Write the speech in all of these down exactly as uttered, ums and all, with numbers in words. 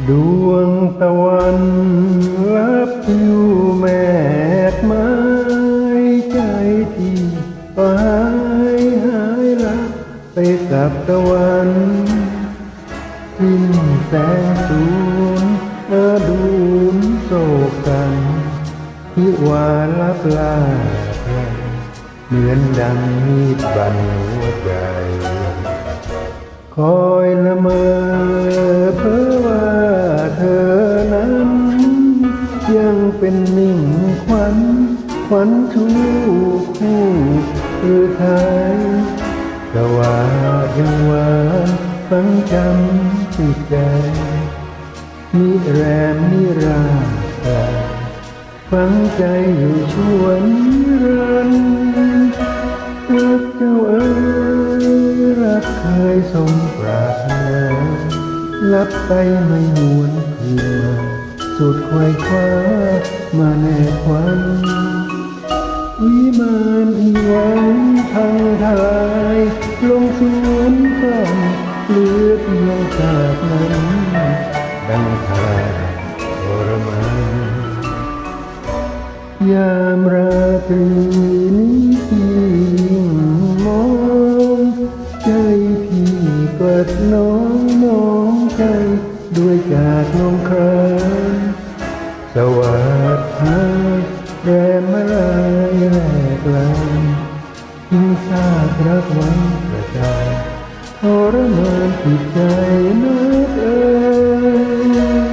ดวงตะวันลับอยู่แมกไม้ใจที่ก็หายหายลับไปกับตะวันสิ้นแสงสูญอาดูนโศกกันที่ว่าลับลาใครเหมือนดังมีดบันหัวใจคอยละเมอเพ้อว่าเธอนั้นยังเป็นมิ่งขวัญขวัญชูคู่หรือไทยแต่ว่ายังหวานฝังจำติดใจนิแรมนิราฝังใจอยู่ชวนรันรักเจ้าเอ๋ยรักเคยสมปรารถนาลับไปไม่หวนคืนมาสุดควายคว้ามาแน่ควันวิมานอีหวังพังทลายลงสวนฝันเหลือเพียงฉากนั้นดังทาทรมานยามราตรีนี้พี่มองใจพี่เกิดน้องมองใจด้วยจากน้องครานสวัสดิ์หาแรมมาลายแลกลานทิ้งซากรักไว้ประจานทรมานจิตใจนักเอ่ย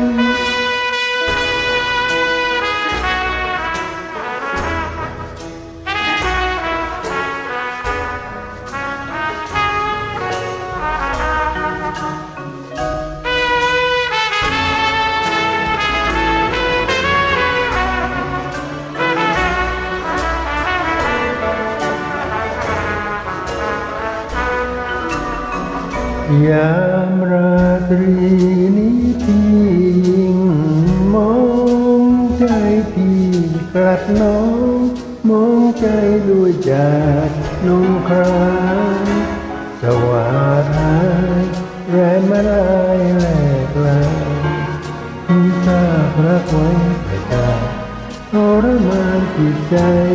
ยามราตรีนี้พี่ยิ่งมองใจพี่กลัดน้องมองใจด้วยจากน้องครานสวัสดิ์หายแรมมาลายแหลกลายทิ้งซากรักไว้ประจานทรมานจิตใจ